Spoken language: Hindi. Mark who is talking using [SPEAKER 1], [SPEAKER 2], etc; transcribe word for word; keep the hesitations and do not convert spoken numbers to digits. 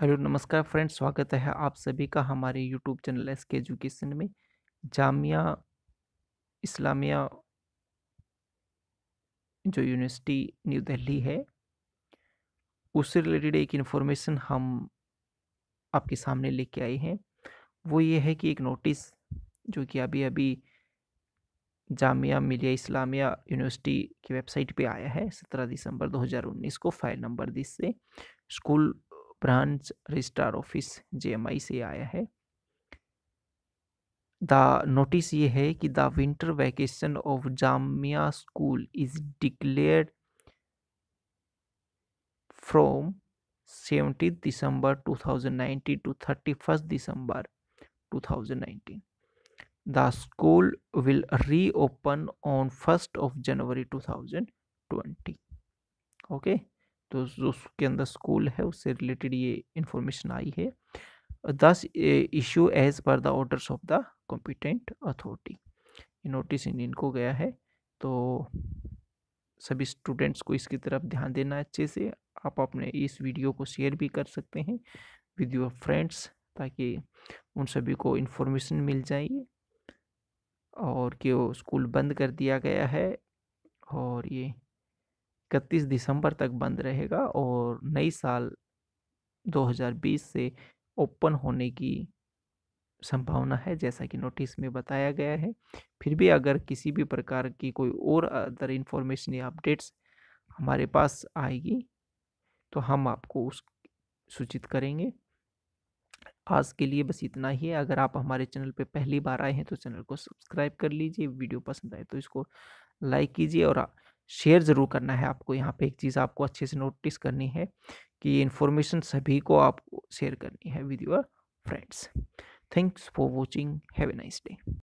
[SPEAKER 1] हेलो नमस्कार फ्रेंड्स, स्वागत है आप सभी का हमारे YouTube channel S K education में। जामिया इस्लामिया जो यूनिवर्सिटी न्यू दिल्ली है, उससे रिलेटेड एक इन्फॉर्मेशन हम आपके सामने लेके आए हैं। वो ये है कि एक नोटिस जो कि अभी अभी जामिया मिलिया इस्लामिया यूनिवर्सिटी की वेबसाइट पे आया है सत्रह दिसंबर दो हज़ार उन्नीस को, फाइल नंबर दिस से school branch registrar office J M I से आया है। द नोटिस ये है कि the winter vacation of Jamia school is declared from seventeenth December two thousand nineteen to thirty first December two thousand nineteen. The school will reopen on first of January two thousand twenty. Okay, तो जो उसके अंदर स्कूल है उससे रिलेटेड ये इंफॉर्मेशन आई है। This issue as per the orders of the competent authority. Notice इनको गया है, तो सभी स्टूडेंट्स को इसकी तरफ ध्यान देना है अच्छे से। आप अपने इस वीडियो को शेयर भी कर सकते हैं विद योर फ्रेंड्स, ताकि उन सभी को इन्फॉर्मेशन मिल जाएगी और कि वो स्कूल बंद कर दिया गया है और ये इकतीस दिसंबर तक बंद रहेगा और नई साल दो हज़ार बीस से ओपन होने की संभावना है, जैसा कि नोटिस में बताया गया है। फिर भी अगर किसी भी प्रकार की कोई और अदर इंफॉर्मेशन या अपडेट्स हमारे पास आएगी तो हम आपको उस सूचित करेंगे। आज के लिए बस इतना ही है। अगर आप हमारे चैनल पे पहली बार आए हैं तो चैनल को सब्सक्राइब कर लीजिए, वीडियो पसंद आए तो इसको लाइक कीजिए और शेयर ज़रूर करना है आपको। यहाँ पे एक चीज़ आपको अच्छे से नोटिस करनी है कि ये इन्फॉर्मेशन सभी को आपको शेयर करनी है with your friends. Thanks for watching, have a nice day.